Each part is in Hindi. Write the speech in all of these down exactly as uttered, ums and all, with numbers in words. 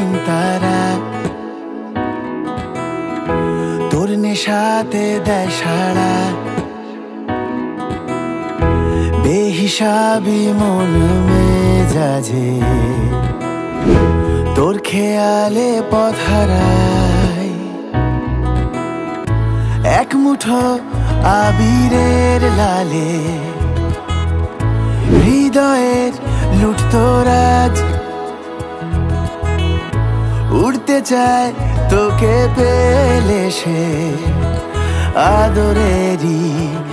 তারা তোর নেশাতে দেয় সাড়া বেহিসাবি মন মেজাজে তোর খেয়ালে পথ হারায় এক মুঠো আবিরের লালে হৃদয়ের লুটতরাজ উড়তে চায় তোকে পেলে সে আদরেরই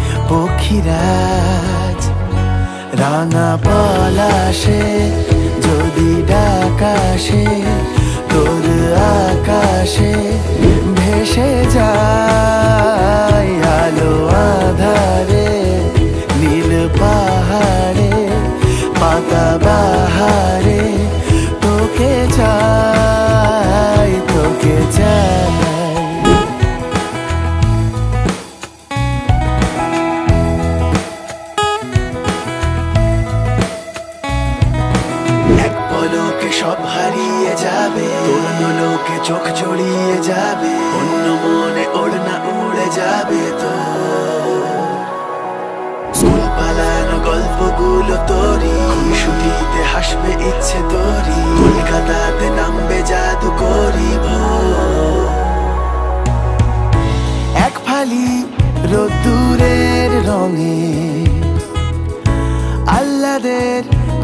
পক্ষীরাজ রাঙা পলাশে যদি ডাকাশে তোর আকাশে ভেসে যায় আলো আধারে নীল পাহাড়ে পাতা বাহারে তোকে চাই তোকে চাই এক পলকে সব হারিয়ে যাবে অন্য লোকে চোখ জড়িয়ে যাবে অন্য মনে ওড়না উড়ে যাবে তো স্কুল পালানো গল্পগুলো তোরই খুশিতে হাসবে ইচ্ছে তোরই কলকাতাতে নামবে জাদু করি এক ফালি রোদ্দুরের রঙে আহ্লাদের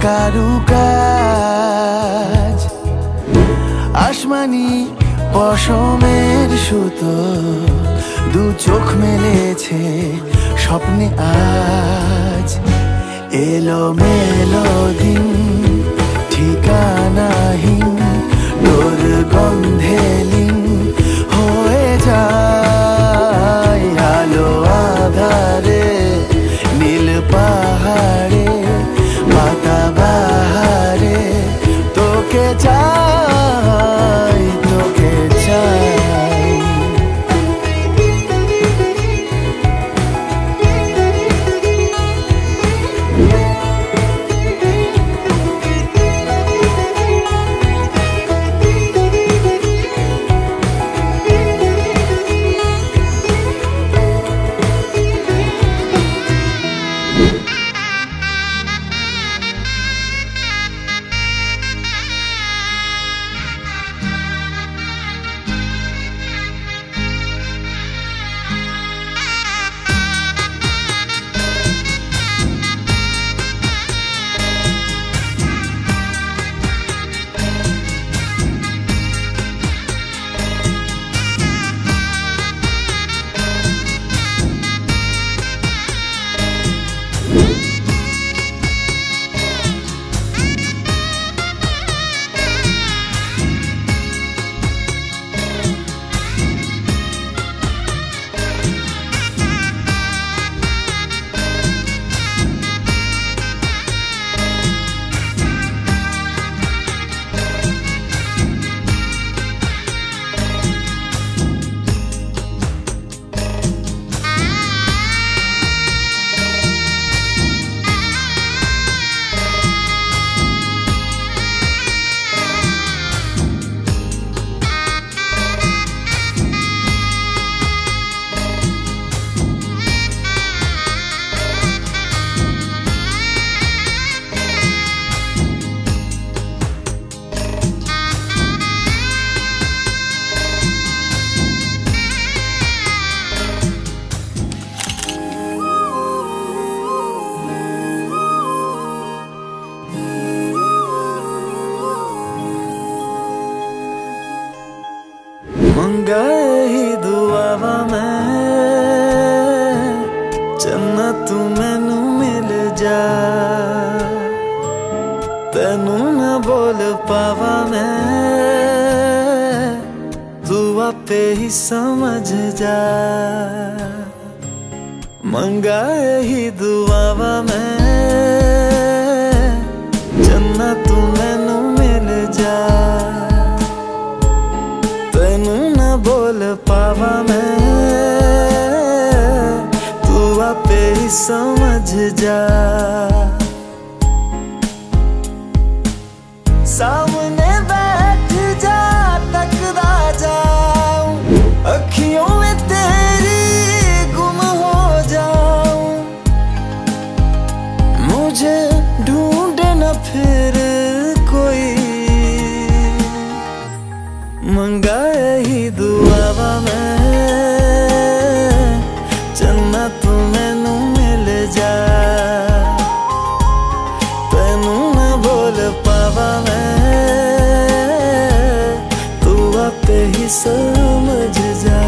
কারুকাজ আসমানি পশমের সুতো দু চোখ মেলেছে স্বপ্নে আজ এলো মেলো দিন ঠিকানাহীন তোর গন্ধে লীন হয়ে যায় আলো আধারে নীল পাহাড়ে পাতা বাহারে তোকে চাই তোকে চাই मंगाए ही दुआवा मैं जन्नत तू मैनू मिल जा तेनू न बोल पावा मैं तू आपे ही समझ जा मंगाए ही दुआवा मैं जन्नत तू मैनू मिल जा तेनू न बोल पावा मैं तू आपे ही समझ जा सामने बैठ जा मंगा ही दुआवा मैं चन्ना तू मैनू मिल जा, तेनू ना बोल पावा मैं, तू आपे ही समझ जा।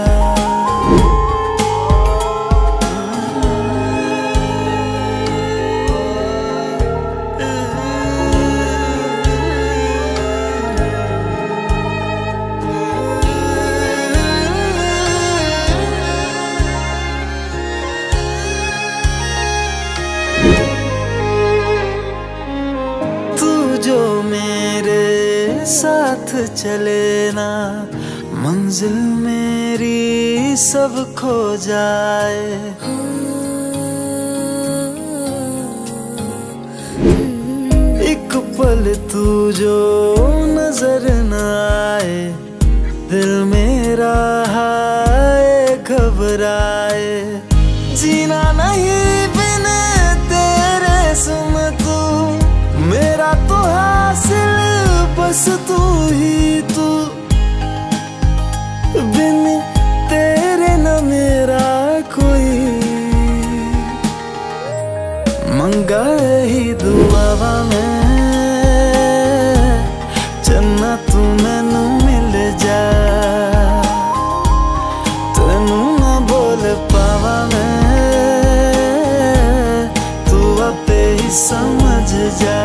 जो मेरे साथ चले ना, मंजिल मेरी सब खो जाए। एक पल तू जो नजर न आए, दिल मेरा हाय घबराए। जीना नहीं बिन तेरे सुन तू, मेरा तो हासिल बस तू ही तू, बिन तेरे न मेरा कोई। मंगा ही दुआवा मैं चन्ना तू मैनू मिल जा, तेनू ना बोल पावा मैं, तू आपे ही समझ जा।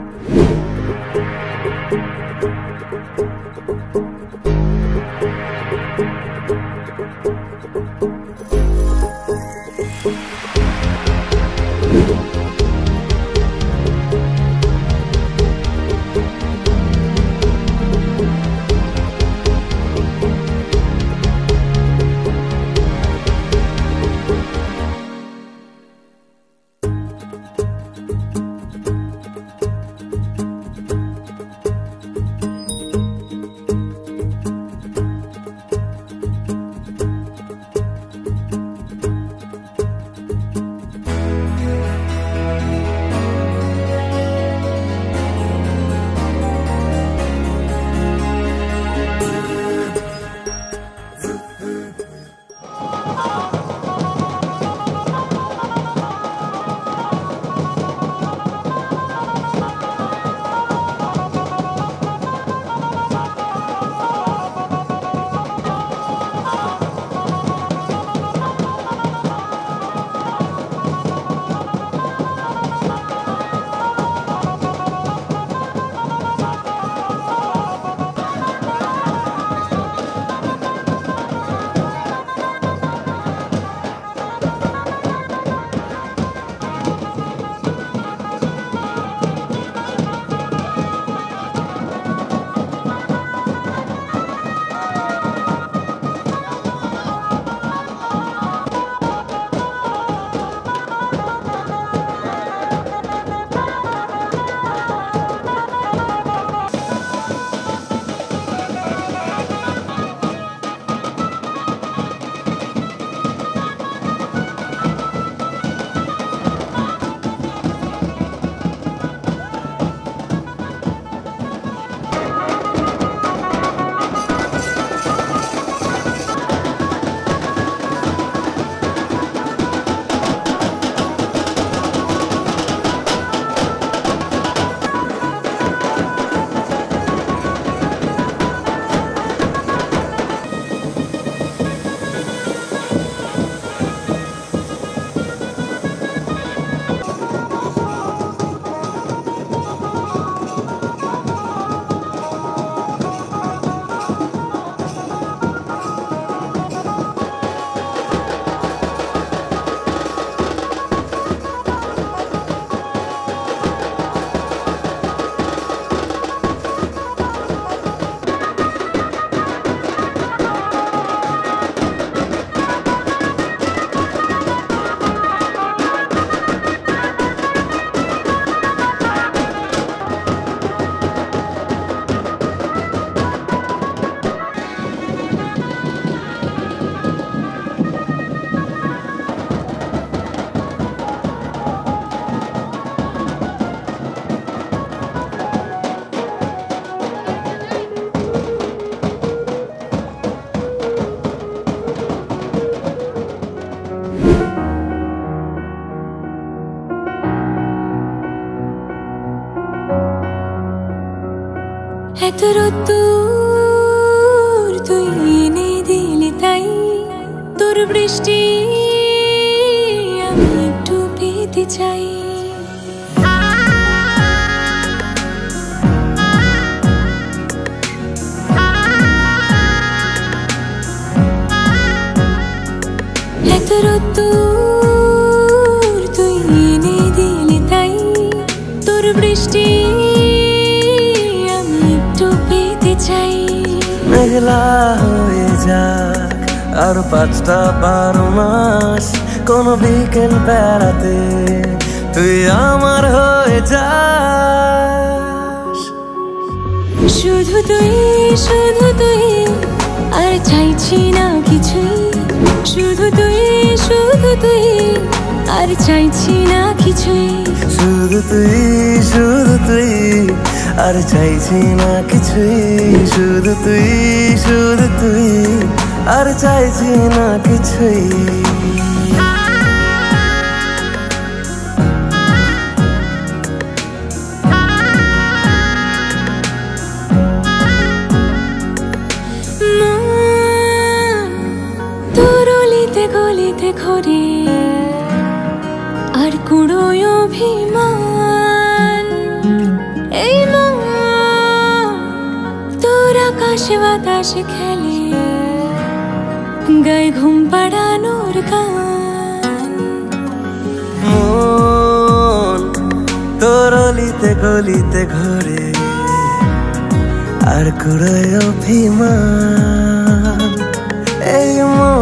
এত রোদ্দুর তুই এনে দিলি তাই তোর বৃষ্টি আমি একটু পেতে চাই। এত রোদ্দুর তুই এনে দিলি তাই তোর বৃষ্টি মেঘলা হয়ে যাক আর পাঁচটা বারো মাস কোন বিকেল বেড়াতে তুই আমার হয়ে যাস। শুধু তুই শুধু তুই আর চাইছি না কিছুই, শুধু তুই শুধু তুই আর চাইছি না কিছুই, শুধু তুই শুধু তুই আর চাইছি না কিছুই, শুধু তুই শুধু তুই আর চাইছি না কিছুই। তোর অলিতে গলিতে ঘরে আর কুড়োয় অভিমান আকাশে বাতাসে খেলে গায়ে ঘুম পাড়ানোর গান। মন তোর অলিতে গলিতে ঘরে আর কুড়ায় অভিমান। এই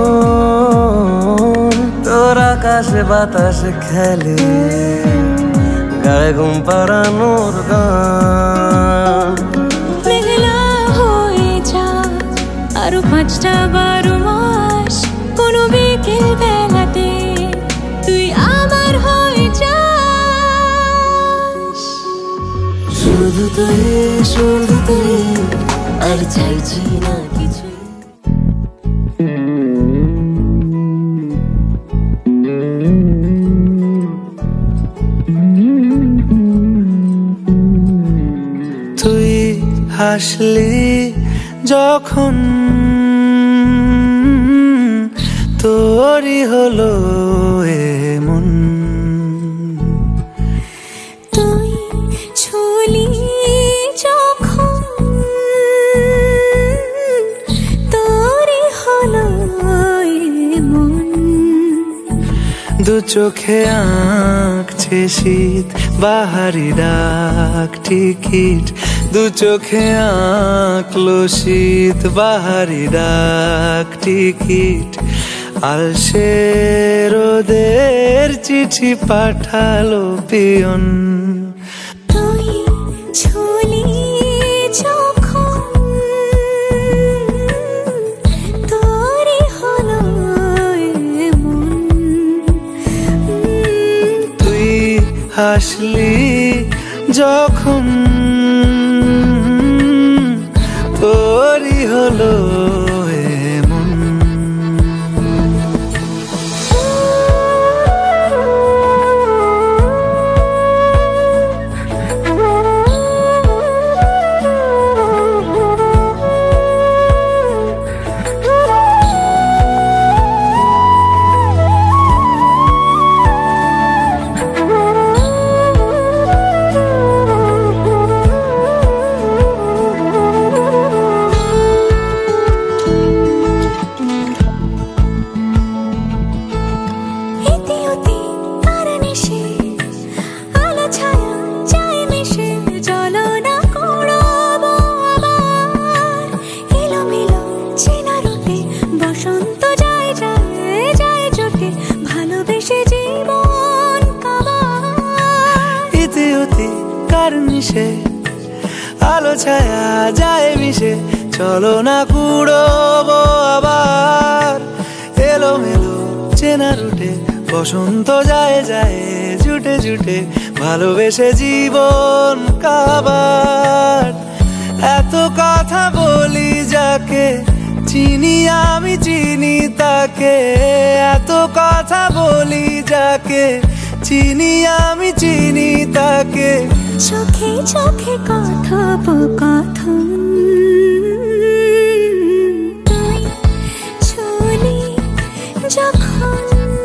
মন তোর আকাশে বাতাসে খেলে গায়ে ঘুম পাড়ানোর গান। মেঘলা হয়ে যা আরো পাঁচটা বারো মাস, কোনো বিকেল বেলাতে তুই আমার হয়ে যাস। শুধু তুই শুধু তুই আর চাইছি না কিছু। তুই হাসলি যখন তোরই হলো এমন। তুই ছুলি যখন তোরই হলো এমন। দু চোখে আঁকছে শীত বাহারি ডাক টিকিট, দু চোখে আঁকলো শীত বাহারি ডাক টিকিট। আলসে রোদের চিঠি পাঠালো পিয়ন। তুই ছুলি যখন তোরই হলো এমন। তুই হাসলি যখন তোরই হলো এমন। আলো ছায়া যায় মিশে চলো না কুড়োবো আবার। এলো মেলো চেনা রুটে বসন্ত যায় যায় জুটে জুটে ভালোবেসে জীবন কাবার। এত কথা বলি যাকে চিনি আমি চিনি তাকে, এত কথা বলি যাকে চিনি আমি চিনি তাকে। চোখে চোখে কথোপকথন, তুই ছুলি যখন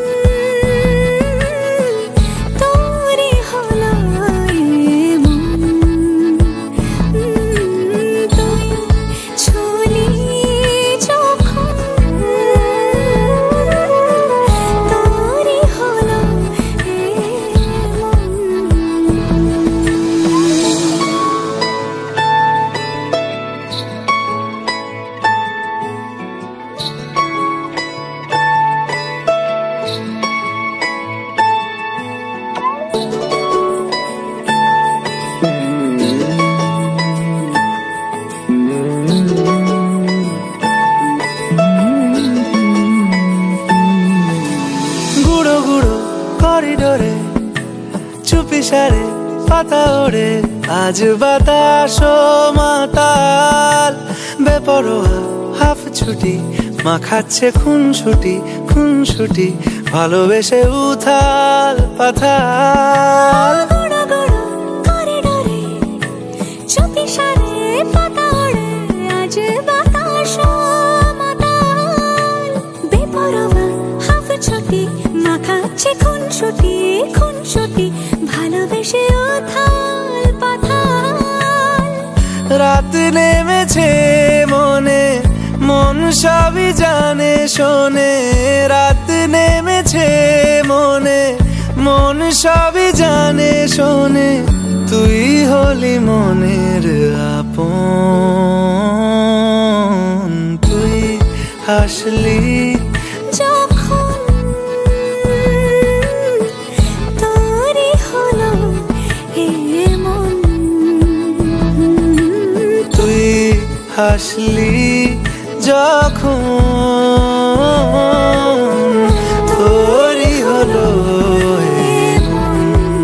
তোরই হলো এমন। তুই ছুলি যখন তোরই হলো করিডোরে চুপি সারে পাতা ওড়ে আজ বাতাস মাতাল। বেপরোয়া হাফ ছুটি মাখাচ্ছে খুন ছুটি খুন ছুটি ভালোবেসে উথাল পাথাল। করিডোরে চুপি সারে পাতা ওড়ে আজ বাতাস মাতাল। বেপরোয়া হাফ ছুটি মাখাচ্ছে খুন ছুটি খুন ছুটি ভালোবেসে উথাল পাথাল। রাত নেমেছে সবই জানে শোনে, রাত নেমেছে মনে, মন সবই জানে শোনে, তুই হলি মনের আপন। তুই হাসলি যখন তোরই হলো এমন, তুই হাসলি যখন তোরই হলো এমন।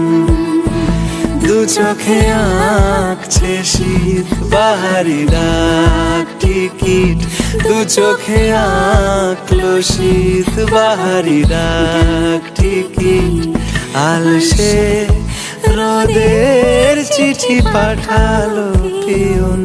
দু চোখে আঁকছে শীত বাহারি ডাক টিকিট, দু চোখে আঁকলো শীত বাহারি ডাক টিকিট। আলসে রোদের চিঠি পাঠালো পিয়ন।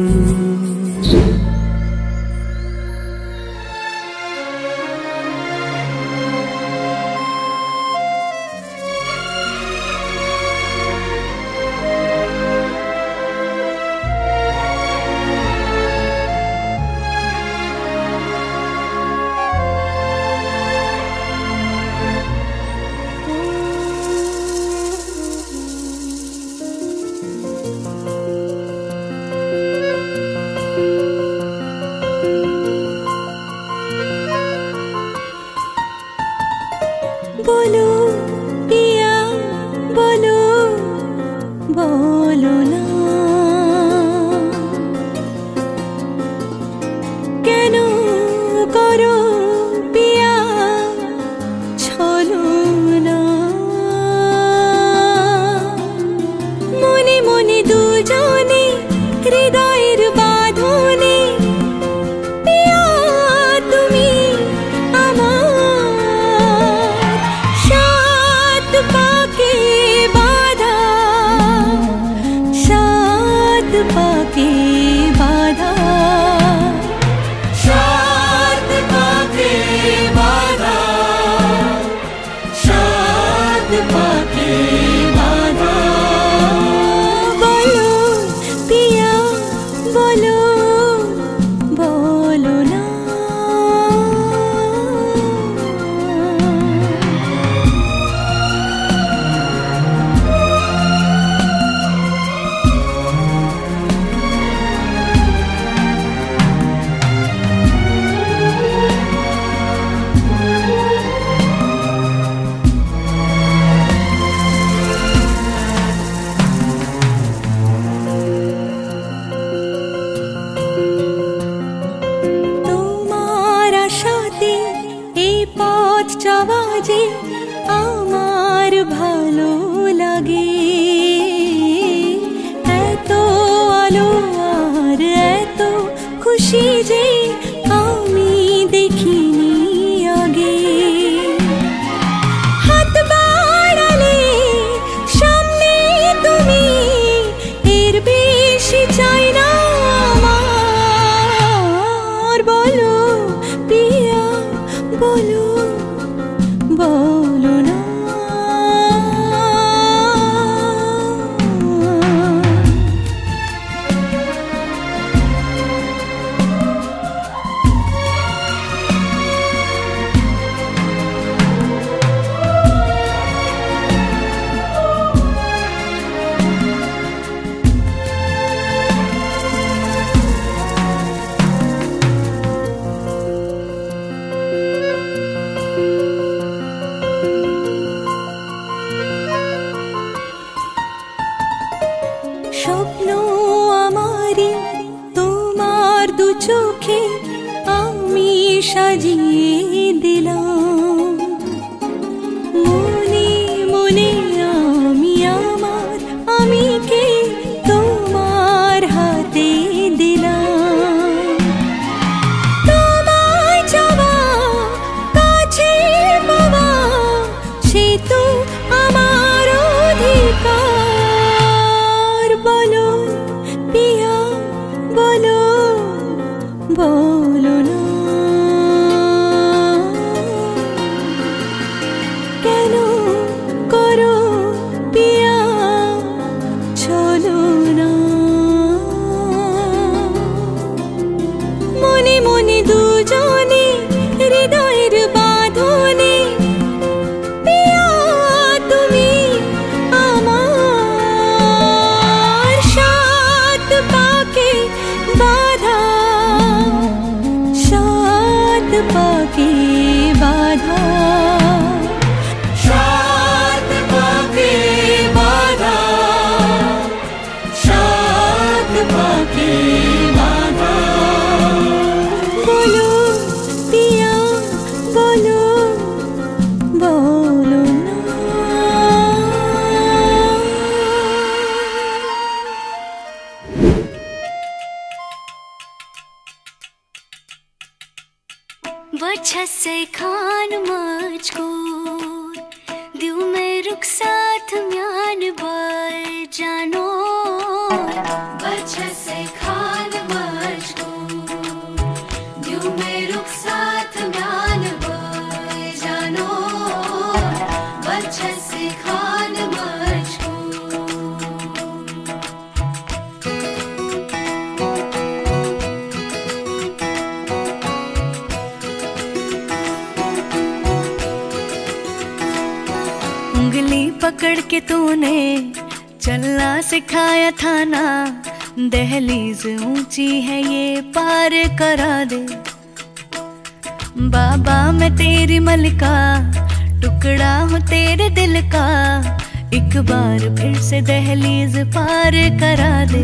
বলো পিয়া বলো, বলো না কেন করো পিয়া ছলনা। মনে মনে দুজনে হৃদয়ের বাঁধনে, পিয়া তুমি আমার সাত পাকে বাঁধা, সাত পাকে বাঁধা, সাত পাকে বাঁধা, সাত পাকে বাঁধা। বলো পিয়া বলো, বলো না তোমার আশাতে এই পথ চলা যে আমার ভালো লাগে। এত আলো আর এত খুশি যে আমি দেখিনি আগে। হাত বাড়ালে সামনে তুমি, এর বেশি চাই না আমার। বলো পিয়া বলো, বলো না স্বপ্ন আমারি তোমার দু চোখে আমি সাজিয়ে দিলাম। মনে মনে আমি আমার আমিকে তোমার হাতে দিলাম। তোমায় চাওয়া কাছে পাওয়া সে তো আমার অধিকার। বলো পিয়া বলো, বলো না কেন করো পিয়া ছলনা। মনে মনে দুজনে के मांगा। बोलो पिया बोलो बोलो ना। वजह से खान मजकूर दिल में रुक साथ म्यान बार जानो। वजह से खान मजकूर दिल में रुक साथ म्यान बार जानो। वजह से खान उंगली पकड़ के तूने चलना सिखाया था ना। दहलीज ऊंची है ये पार करा दे। बाबा मैं तेरी मलिका टुकड़ा हूँ तेरे दिल का। एक बार फिर से दहलीज पार करा दे।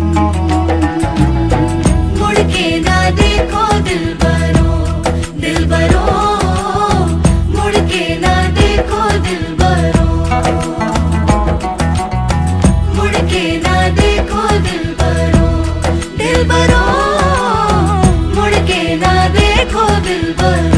मुड़ के ना देखो दिल बरो दिल बरो। मुड़ के ना देखो दिल बरो। मुड़ के ना देखो दिल बरो दिल बरो। मुड़ के ना देखो दिल बरो।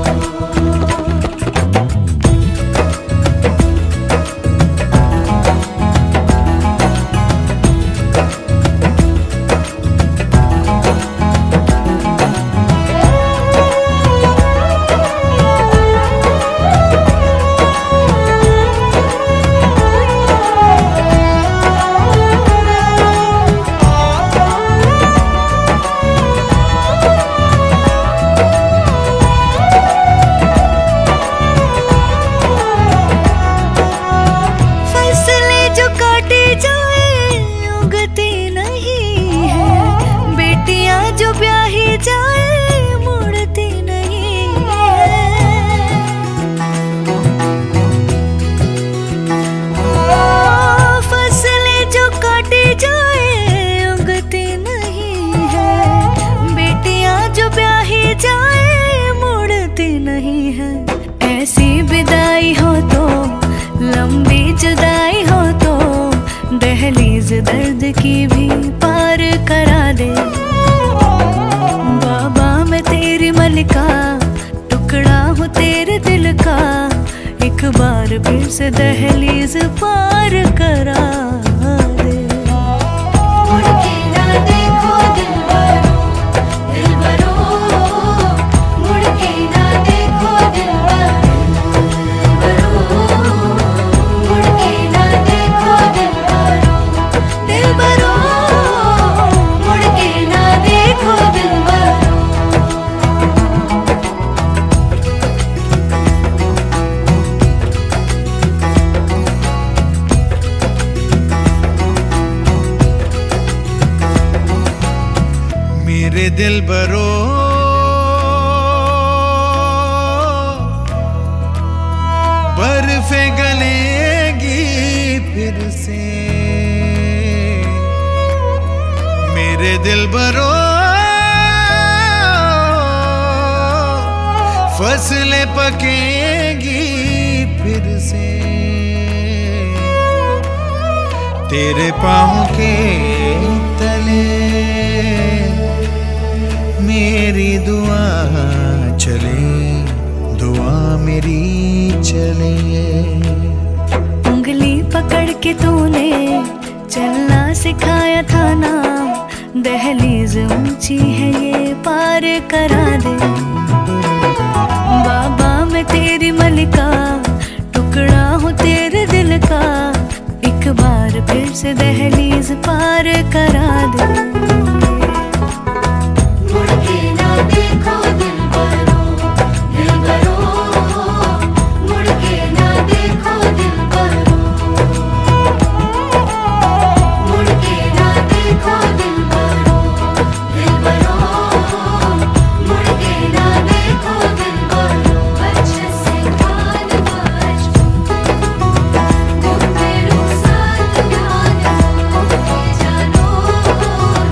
ऐसी विदाई हो तो लंबी जुदाई हो तो दहलीज दर्द की भी पार करा दे। बाबा मैं तेरी मलिका टुकड़ा हूँ तेरे दिल का। एक बार फिर से दहलीज पार करा दे। मुड़ के ना देखो दिल बरो दिल बरो। मुड़ के ना देखो दिल बरो मुड़ के ना देखो दिल बरो दिल बरो। मुड़ के ना देखो दिल बरो। मेरे दिल बरो बर्फे गलेगी फिर से। मेरे दिल बरो फसलें पकेगी फिर से। तेरे पाँव के तले मेरी दुआ चले दुआ मेरी चले। उंगली पकड़ के तूने चलना सिखाया था ना। दहलीज ऊंची है ये पार करा दे। बाबा मैं तेरी मलिका टुकड़ा हूँ तेरे दिल का। एक बार फिर से दहलीज पार करा दे। मुड़ के ना देखो दिल बरो दिल बरो। मुड़ के ना देखो दिल बरो। मुड़ के ना देखो दिल बरो दिल बरो। मुड़ के ना देखो दिल बरो। अच्छे से खान मजकूर दिल में रुक साथ म्यान बार जानो।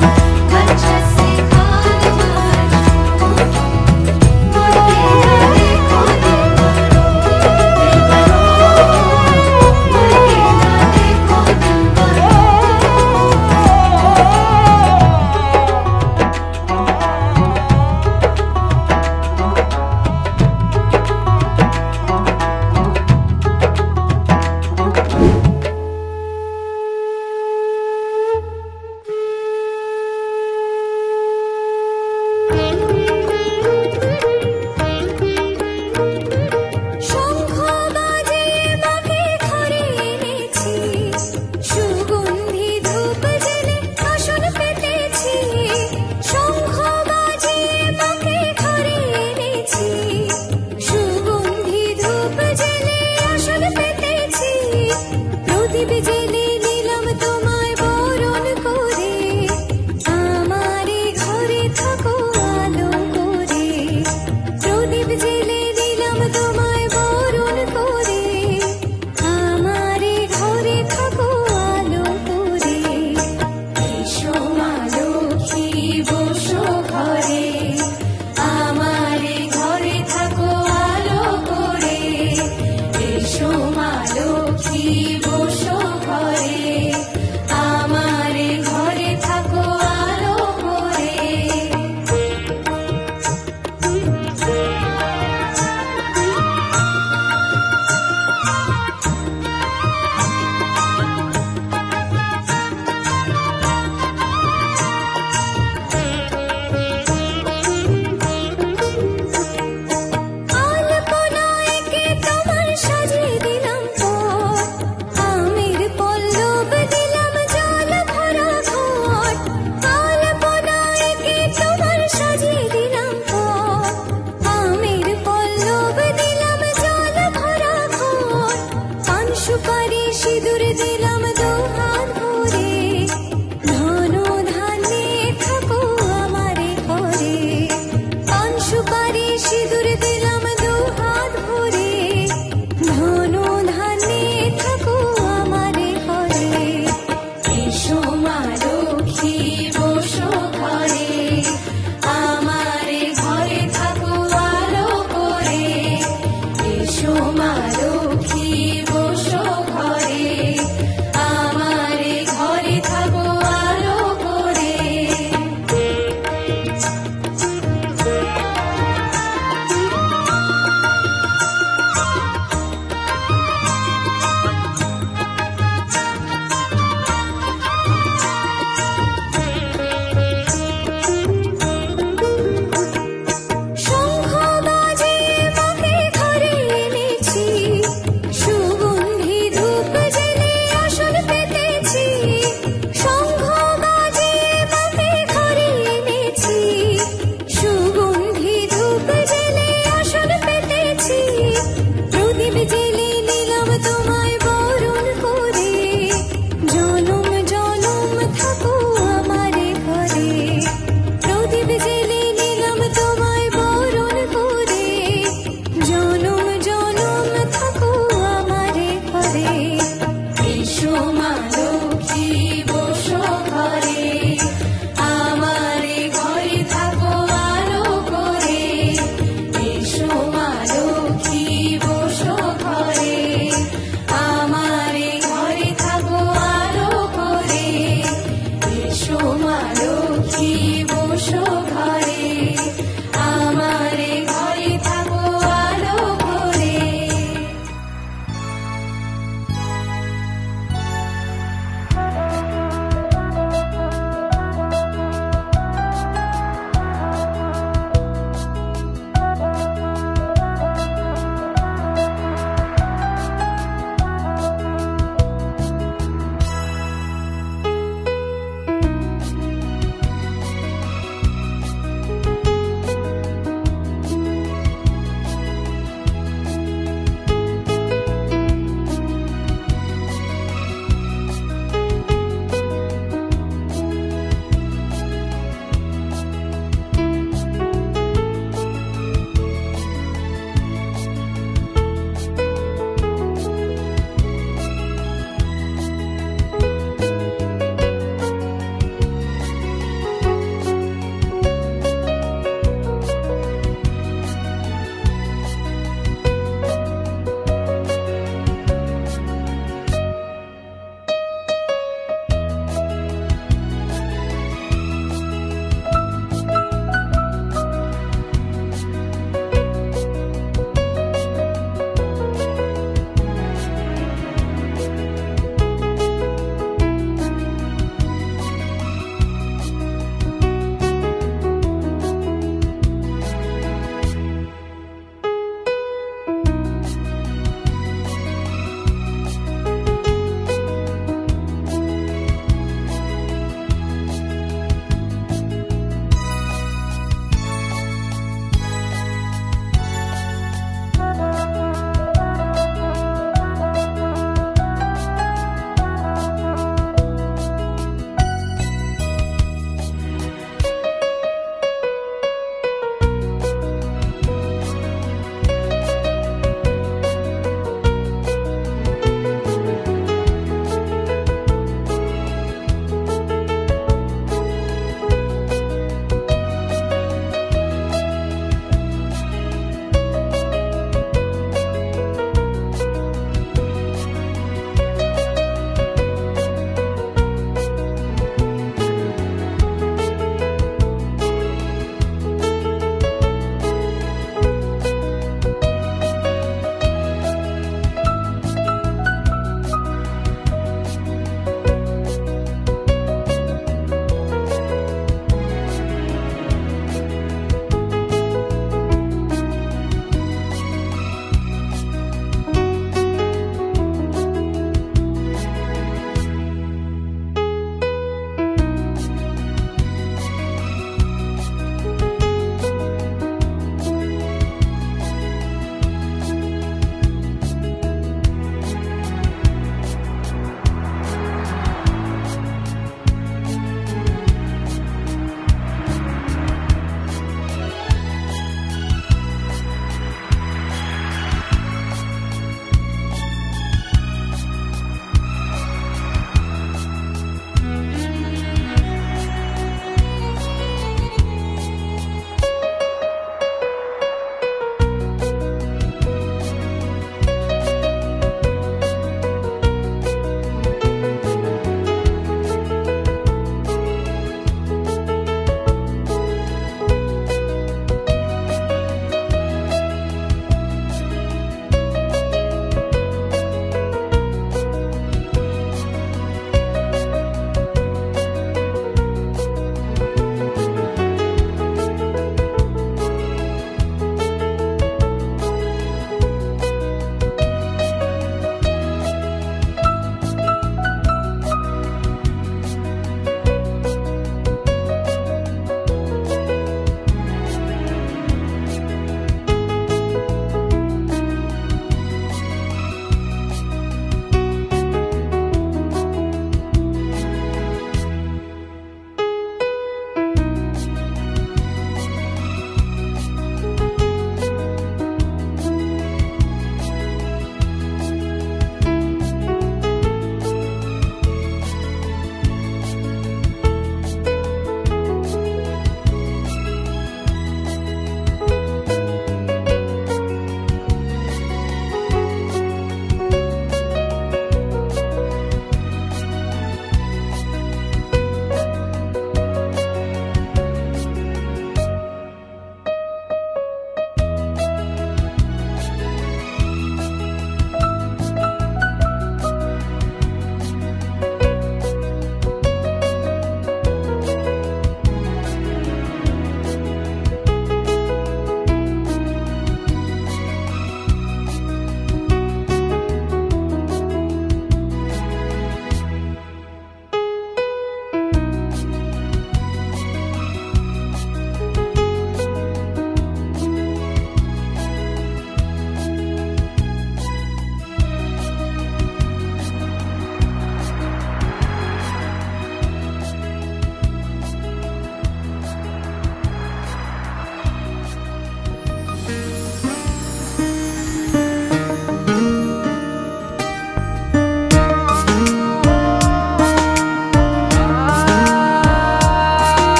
শিব শোভারে আমারে ঘরে থাকো আলো ভরে।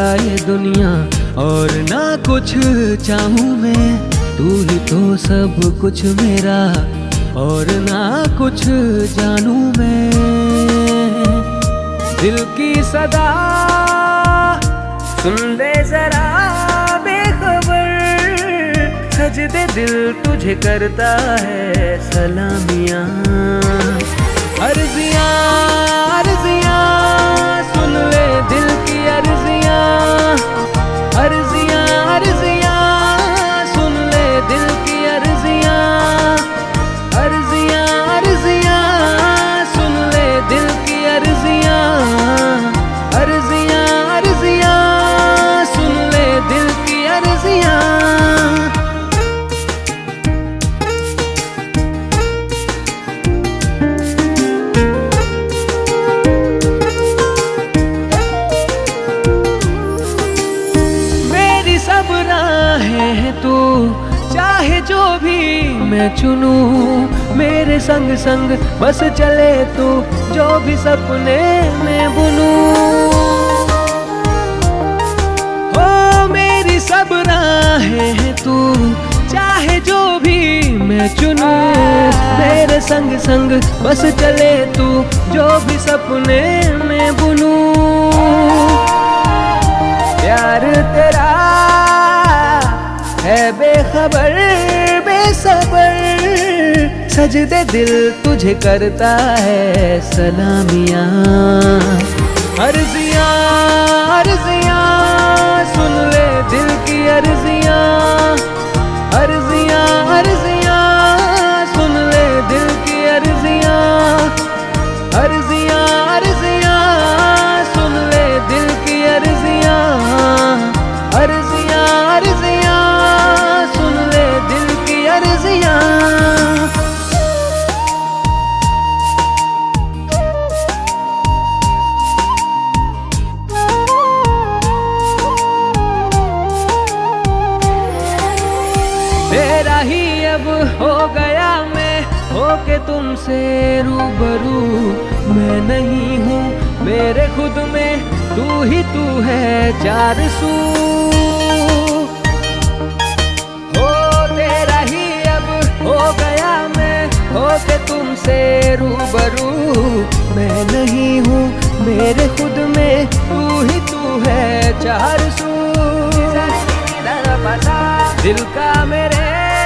जाए दुनिया और ना कुछ चाहूं मैं, तू ही तो सब कुछ मेरा और ना कुछ जानूं मैं। दिल की सदा सुन ले जरा बेखबर, सजदे दिल तुझे करता है सलामियां। अर्जियां अर्जियां सुन ले दिल की अर्जियां, अर्जियां अर्जियां सुन ले दिल की अर्जियां, अर्जियां अर्जियां सुन ले दिल की अर्जियां, अर्जियां अर्जियां सुन ले दिल की अर्जियां। तू चाहे जो भी मैं चुनूं, मेरे संग संग बस चले तू जो भी सपने में बुनूं। हो मेरी सब राहें हैं तू, चाहे जो भी मैं चुनूं, मेरे संग संग बस चले तू जो भी सपने में बुनूं। प्यार तेरा है बेखबर बेसबर, सजदे दिल तुझे करता है सलामियां। अर्जियां अर्जियां सुन ले दिल की अर्जियां, अर्जियां अर्जियां सुन ले दिल की अर्जियां, अर्जियां अर्जियां सुन ले दिल की अर्जियां, अर्जियां अर्जियां सुन ले दिल की अर्जियां। तेरा ही अब हो गया मैं, होके तुमसे रूबरू। मैं नहीं हूँ मेरे खुद में, तू ही तू है चार सू। हो तेरा ही अब हो गया मैं, होके तुमसे रूबरू। मैं नहीं हूँ मेरे खुद में, तू ही तू है चार सू। दिल का मेरे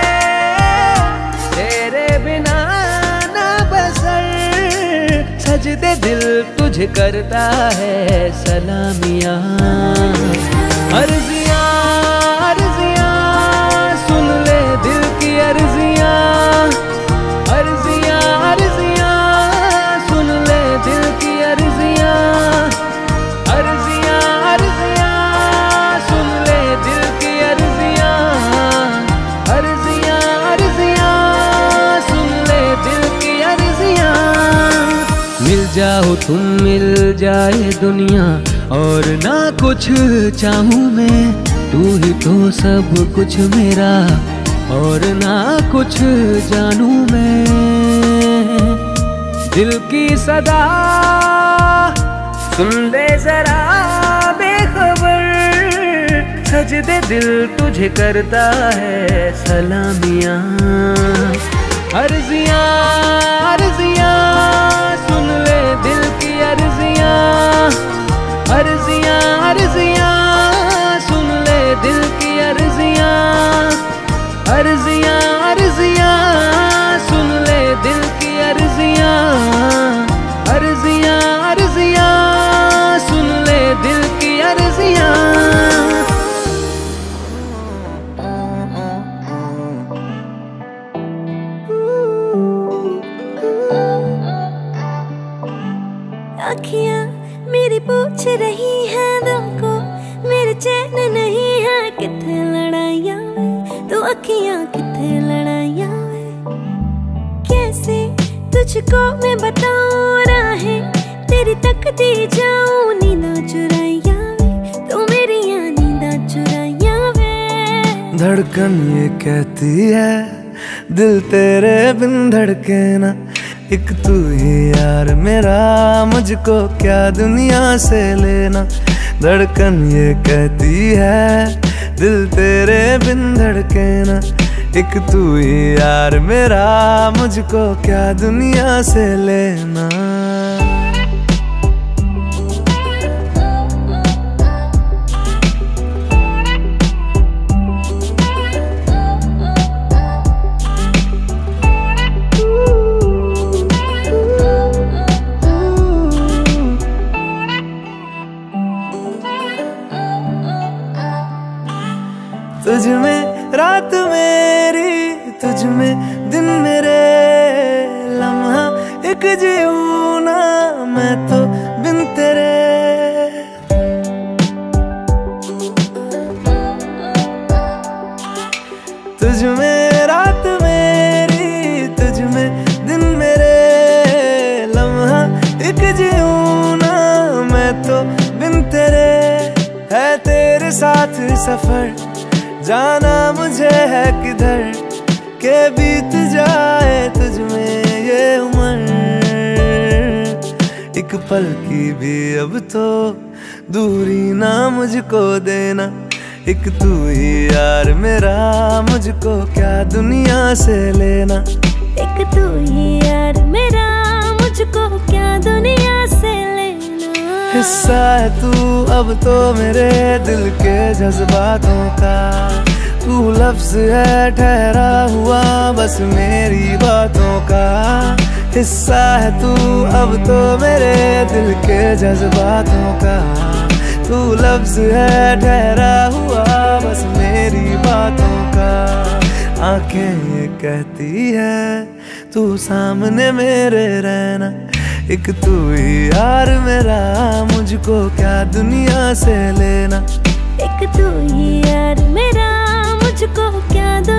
तेरे बिना ना बसर, सजदे दिल तुझे करता है सलामियां। अर्जियां अर्जियां सुन ले दिल की अर्जियां, अर्जियां अर्जियां सुन ले दिल की अर्जियां, अर्जियां अर्जियां सुन ले दिल की अर्जियां, अर्जियां अर्जियां सुन ले दिल की अर्जियां। मिल जाओ तुम मिल जाए दुनिया और ना कुछ चाहूं मैं, तू ही तो सब कुछ मेरा और ना कुछ जानूं मैं। दिल की सदा सुन ले जरा बेखबर, सजदे दिल तुझे करता है सलामियां। अर्जियां अर्जियां सुन ले दिल की अर्जियां, अर्जियां अर्जियां सुन ले दिल की अर्जियां, अर्जियां अर्जियां सुन ले दिल की अर्जियां, अर्जियां अर्जियां सुन ले दिल की अर्जियां। अखियां मेरी पूछ रही हैं दिल को, मेरे चैन नहीं है किथे लड़ाइयां वे, तू अखियां किथे लड़ाइयां वे। कैसे तुझको मैं बताऊं राहें तेरी तकती जाऊं, नींदा चुराइयां वे, तू मेरी नींदा चुराइयां वे। धड़कन ये कहती है दिल तेरे बिन धड़के ना, एक तू ही यार मेरा, मुझको क्या दुनिया से लेना। धड़कन ये कहती है दिल तेरे बिन धड़के ना। एक तू ही यार मेरा, मुझको क्या दुनिया से लेना। तुझ में रात मेरी, तुझ में दिन मेरे, लम्हा एक जीऊं ना मैं तो बिन तेरे। तुझ में रात मेरी, तुझ में दिन मेरे, लम्हा एक जीऊं ना मैं तो बिन तेरे। है तेरे साथ सफर, जाना मुझे है किधर, के बीत जाए तुझ में ये उम्र। एक पल की भी अब तो दूरी ना मुझको देना। एक तू ही यार मेरा, मुझको क्या दुनिया से लेना। एक तू ही यार मेरा, मुझको क्या दुनिया से लेना। हिस्सा है तू अब तो मेरे दिल के जज्बातों का। तू लफ्ज है ठहरा हुआ बस मेरी बातों का। हिस्सा है तू अब तो मेरे दिल के जज्बातों का। तू लफ्ज है ठहरा हुआ बस मेरी बातों का। आंखें ये कहती है तू सामने मेरे रहना। एक तू ही यार मेरा, मुझको क्या दुनिया से लेना। एक तू ही यार मेरा, मुझको क्या